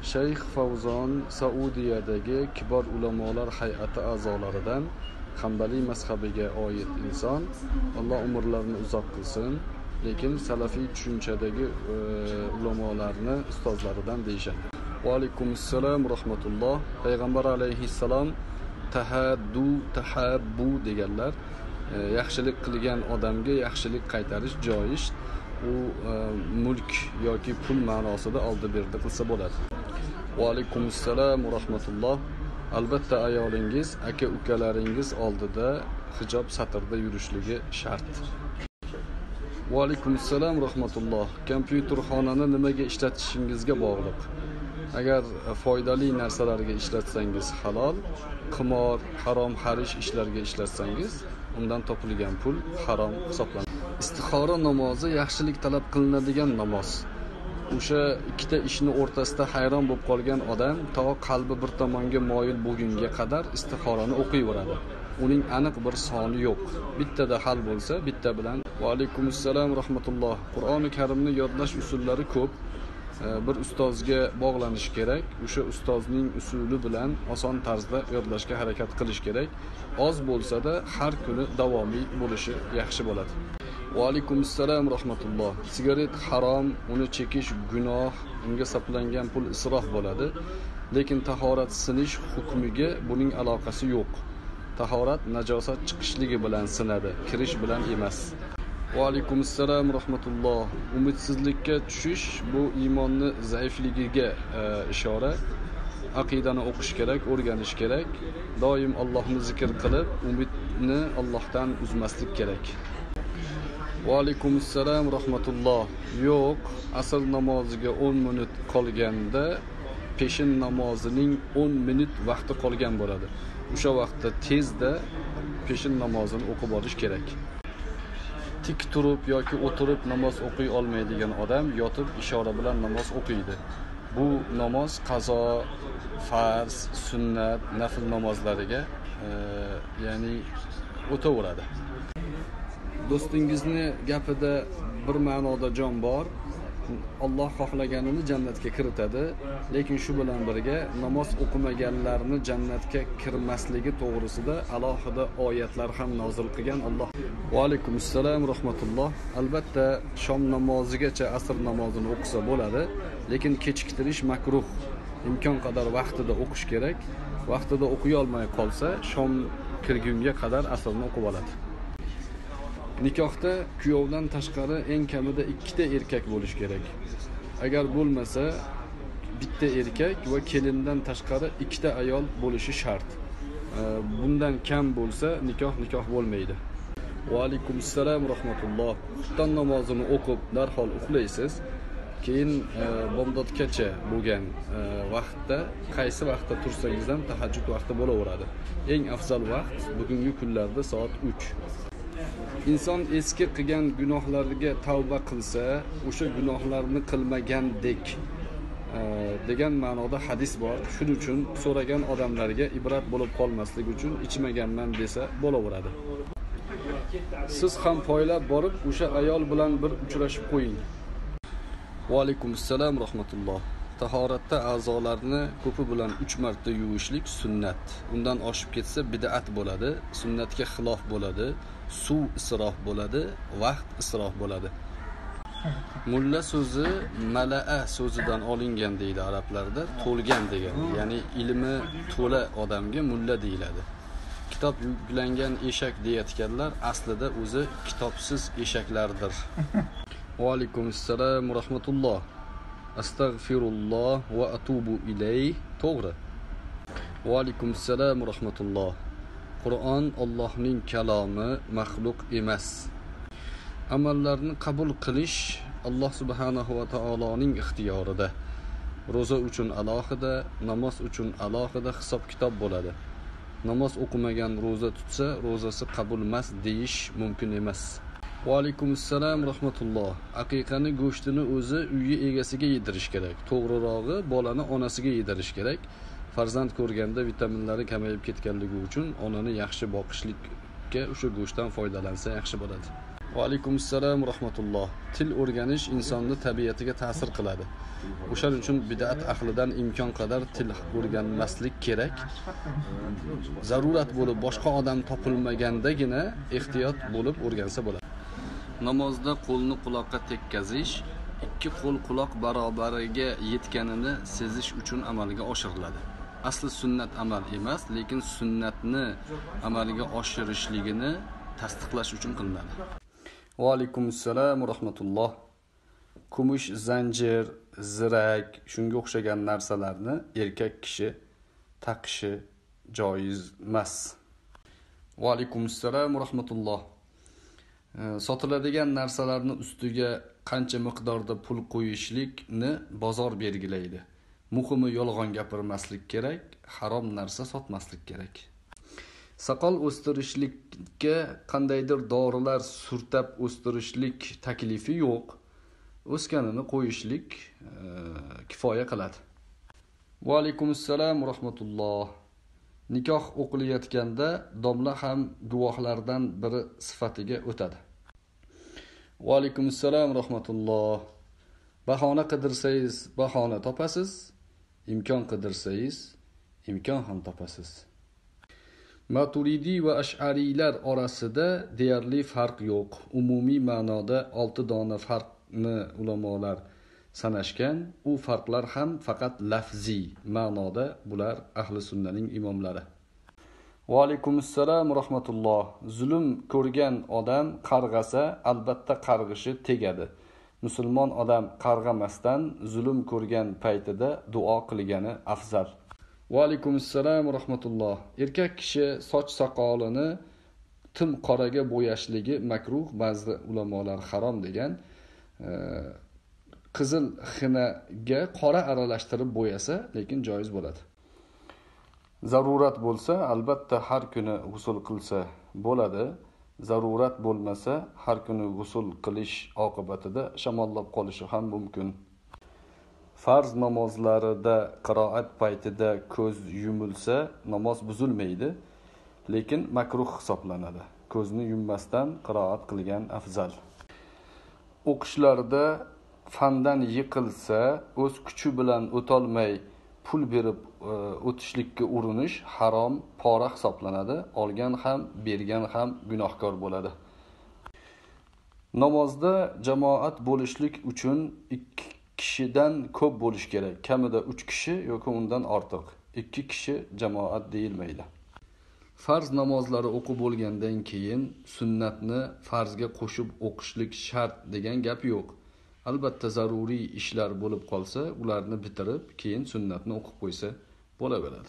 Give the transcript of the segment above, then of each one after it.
Shayx Fawzon Saudiyadagi kibor ulamolar hay'ati a'zolaridan Hanbali mazhabiga oid inson, Alloh umrlarini uzoq qilsin, lekin salafiy tushunchadagi ulamolarni ustozlaridan deyishadi. Va alaykum assalom rahmatulloh. Payg'ambar alayhissalom tahabbu deganlar. Yaxshilik qilgan odamga yaxshilik qaytarish joiz. U mulk yoki pul ma'nosida oldi berdi qilsa bo'ladi. Va alaykum assalom rahmatulloh. Albatta ayolingiz, aka-ukalaringiz oldida hijob satrda yurishligi shart. Va alaykum assalom rahmatulloh. Kompyuterxonani nimaga ishlatishingizga bog'liq. Agar foydali narsalarga ishlatsangiz halol, qimor, harom xarish ishlarga ishlatsangiz, undan topilgan pul harom hisoblanadi. Istixora namozi yaxshilik talab qilinadigan namoz. O'sha ikkita ishni o'rtasida hayron bo'lib qolgan odam to qalbi bir tomonga moyil bo'lgunga qadar istixorani o'qiyveradi. Uning aniq bir soni yo'q. Bittada hal bo'lsa, bitta bilan. Va alaykum assalom rahmatulloh. Qur'oni Karimni yodlash usullari ko'p. Bir ustozga bog'lanish kerak. O'sha ustozning usuli bilan oson tarzda yodlashga harakat qilish kerak. Oz bo'lsa-da har kuni davomiy bo'lishi yaxshi bo'ladi. Va alaykum assalom rahmatulloh. Sigaret harom, uni chekish gunoh, unga sarflangan pul isrof bo'ladi. Lekin tahorat sinish hukmiga buning aloqasi yo'q. Tahorat najosat chiqishligi bilan sinadi, kirish bilan emas. Va alaykum assalom rahmatulloh. Umidsizlikka tushish bu iymonni zaifligiga ishora. Aqidani o'qish kerak, o'rganish kerak. Doim Allohni zikr qilib, umidni Allohdan uzmaslik kerak. Va alaykum assalom rahmatulloh. Yo'q, asr namoziga 10 minut qolganda peshin namozining 10 minut vaqti qolgan bo'ladi. O'sha vaqtda tezda peshin namozini o'qib olish kerak. Tik turib yoki o'tirib namoz o'qiy olmaydigan odam yotib ishora bilan namoz o'qiydi. Bu namoz qazo, farz, sunnat, nafl namozlariga ya'ni o'taveradi. Do'stingizni gapida bir ma'noda jon bor. Alloh xohlaganini jannatga kiritadi, lekin shu bilan birga namoz o'qimaganlarni jannatga kirmasligi to'g'risida alohida oyatlar ham nozil qilgan Alloh. Va alaykum assalom rahmatulloh. Albatta shom namozigacha asr namozini o'qisa bo'ladi, lekin kechiktirish makruh. Imkon qadar vaqtida o'qish kerak. Vaqtida o'qiy olmay qolsa, shom kirgunga qadar asrni o'qib oladi. Nikohda kuyovdan tashqari eng kamida 2 ta erkak bo'lish kerak. Agar bo'lmasa, bitta erkak va kelindan tashqari 2 ta ayol bo'lishi shart. Bundan kam bo'lsa, nikoh bo'lmaydi. Va alaykum assalom rahmatulloh. Xufton namozini o'qib darhol uxlaysiz. Keyin bomdodgacha bo'lgan vaqtda qaysi vaqtda tursangiz ham tahajjud vaqti bo'laveradi. Eng afzal vaqt bugungi kunlarda soat 3. Inson eski qilgan gunohlariga tavba qilsa, o'sha gunohlarni qilmagandek degan ma'noda hadis bor. Shuning uchun so'ragan odamlarga ibrat bo'lib qolmaslik uchun ichmaganman desa bo'laveradi. Siz ham poylab borib o'sha ayol bilan bir uchrashib qo'ying. Va alaykum assalom rahmatulloh. Tahoratda a'zolarni ko'pi bilan 3 marta yuvishlik sunnat. Undan oshib ketsa bid'at bo'ladi, sunnatga xilof bo'ladi, suv isrof bo'ladi, vaqt isrof bo'ladi. Mulla so'zi mala'a so'zidan olingan deydi arablarda, to'lgan degan. Ya'ni ilmi to'la odamga mulla deyiladi. Kitob yuklangan eshak deyotganlar aslida o'zi kitobsiz eshaklardir. Va alaykum assalom rahmatulloh. Astagfirulloh va atubu ilayh. To'g'ri. Va alaykum assalom rahmatulloh. Qur'on Allohning kalomi, maxluq emas. Amallarni qabul qilish Alloh subhanahu va taoloning ixtiyorida. Roza uchun alohida, namoz uchun alohida hisob-kitob bo'ladi. Namoz o'qimagan roza tutsa, rozasi qabul emas deyish mumkin emas. Va alaykum assalom rahmatulloh. Aqiqani go'shtini o'zi uyi egasiga yedirish kerak. To'g'rirog'i bolani onasiga yedirish kerak. Farzand ko'rganda vitaminlari kamayib ketganligi uchun onani yaxshi boqishlikka o'sha go'shtdan foydalansa yaxshi bo'ladi. Va alaykum assalom va rahmatulloh. Til o'rganish insonning tabiatiga ta'sir qiladi. O'shaning uchun bid'at ahlidan imkon qadar til o'rganmaslik kerak. Zarurat bo'lib boshqa odam topilmagandagina ehtiyot bo'lib o'rgansa bo'ladi. Namozda qo'lni quloqqa tekkazish ikki qo'l quloq barobariga yetganini sezish uchun amalga oshiriladi. Asli sunnat amal emas, lekin sunnatni amalga oshirishligini tasdiqlash uchun qilinadi. Va alaykum assalom va rahmatulloh. Kumush, zanjir, zirak, shunga o'xshagan narsalarni erkak kishi taqishi joiz emas. Va alaykum assalom va rahmatulloh. Sotiladigan narsalarni ustiga qancha miqdorda pul qo'yishlikni bozor belgilaydi. Muhimi yolg'on gapirmaslik kerak, harom narsa sotmaslik kerak. Soqol o'stirishlikka qandaydir dorilar surtab o'stirishlik taklifi yo'q. O'sganini qo'yishlik kifoya qiladi. Va alaykum assalom va rahmatulloh. Nikoh o'qilayotganda domla ham guvohlardan biri sifatiga o'tadi. Va alaykum assalom va rahmatulloh. Bahona qidirsangiz bahona topasiz, imkon qidirsangiz imkon ham topasiz. Maturidi va ash'ariylar orasida deyarli farq yo'q. Umumiy ma'noda 6 dona farqni ulamolar sanashgan. U farqlar ham faqat lafziy ma'noda. Bular ahli sunnaning imomlari. Va alaykum assalom va rahmatulloh. Zulm ko'rgan odam qarg'asa, albatta qarg'ishi tegadi. Musulmon odam qarg'amasdan zulm ko'rgan paytida duo qilgani afzal. Va alaykum assalom va rahmatulloh. Erkak kishi soch soqolini tim qoraga bo'yashligi makruh, ba'zi ulamolar harom degan. Qizil xinaga qora aralashtirib bo'yasa, lekin joiz bo'ladi. Zarurat bo'lsa, albatta har kuni g'usl qilsa bo'ladi. Zarurat bo'lmasa, har kuni g'usl qilish oqibatida shamollab qolishi ham mumkin. Farz namozlarida qiroat paytida ko'z yumilsa, namoz buzilmaydi, lekin makruh hisoblanadi. Ko'zni yummasdan qiroat qilgan afzal. O'qishlarda fandan yiqilsa, o'z kuchi bilan o'tolmay pul berib o'tishlikka urinish harom, pora hisoblanadi. Olgan ham, bergan ham gunohkor bo'ladi. Namozda jamoat bo'lishlik uchun 2 kishidan ko'p bo'lish kerak. Kamida 3 kishi yoki undan ortiq. 2 kishi jamoat deyilmaydi. Farz namozlari o'qib bo'lgandan keyin sunnatni farzga qo'shib o'qishlik shart degan gap yo'q. Albatta zaruriy ishlar bo'lib qolsa, ularni bitirib, keyin sunnatni o'qib qo'ysa bo'laveradi.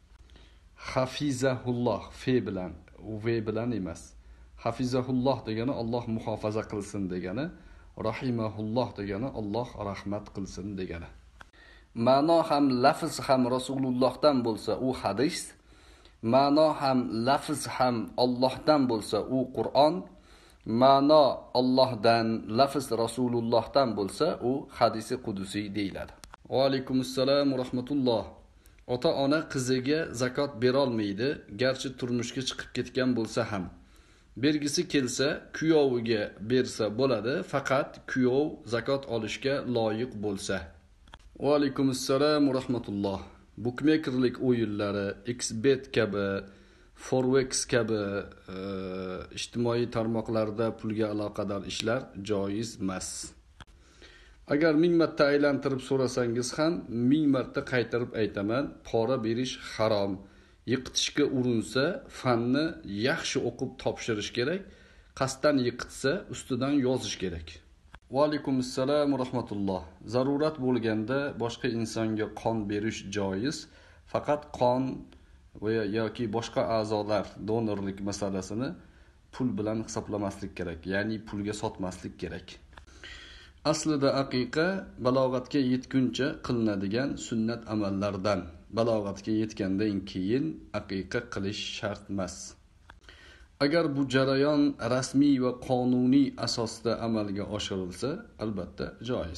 Hafizahulloh fe bilan, ve bilan emas. Hafizahulloh degani Alloh muhofaza qilsin degani, rahimahulloh degani Alloh rahmat qilsin degani. Ma'no ham lafz ham Rasulullohdan bo'lsa, u hadis. Ma'no ham lafz ham Allohdan bo'lsa, u Qur'on. Ma'no Allohdan, lafz Rasulullohdan bo'lsa, u hadisi qudusiy deyiladi. Va alaykum assalom va rahmatulloh. Ota-ona qiziga zakot bera olmaydi, garchi turmushga chiqib ketgan bo'lsa ham. Bergisi kelsa, kuyoviga bersa bo'ladi, faqat kuyov zakot olishga loyiq bo'lsa. Va alaykum assalom va rahmatulloh. Bookmakerlik o'yinlari, XBet kabi, Forex kabi ijtimoiy tarmoqlarda pulga aloqador ishlar joiz emas. Agar 1000 marta aylantirib so'rasangiz ham 1000 marta qaytarib aytaman, pora berish harom. Yiqitishga urinsa, fanni yaxshi o'qib topshirish kerak. Qasddan yiqitsa, ustidan yozish kerak. Va alaykum assalom va rahmatulloh. Zarurat bo'lganda boshqa insonga qon berish joiz, faqat qon yoki boshqa a'zolar donorlik masalasini pul bilan hisoblamaslik kerak, ya'ni pulga sotmaslik kerak. Aslida aqiqa balog'atga yetguncha qilinadigan sunnat amallardan. Balog'atga yetgandan keyin aqiqa qilish shart emas. Agar bu jarayon rasmiy va qonuniy asosda amalga oshirilsa, albatta joiz.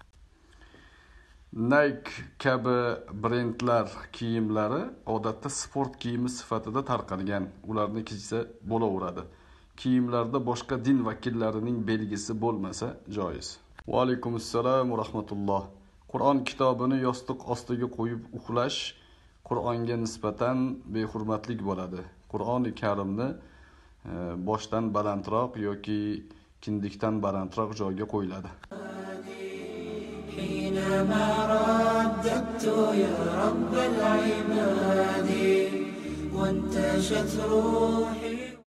Nike kabi brendlar kiyimlari odatda sport kiyimi sifatida tarqalgan. Ularni kiysa bo'laveradi. kiyimlarda boshqa din vakillarining belgisi bo'lmasa joiz. Va alaykum assalom va rahmatulloh. Qur'on kitobini yostiq ostiga qo'yib uxlash Qur'onga nisbatan behurmatlik bo'ladi. Qur'oni Karimni boshdan balandroq yoki kindikdan balandroq joyga qo'yiladi. حينما رددت يا رب العباد وانتشت روحي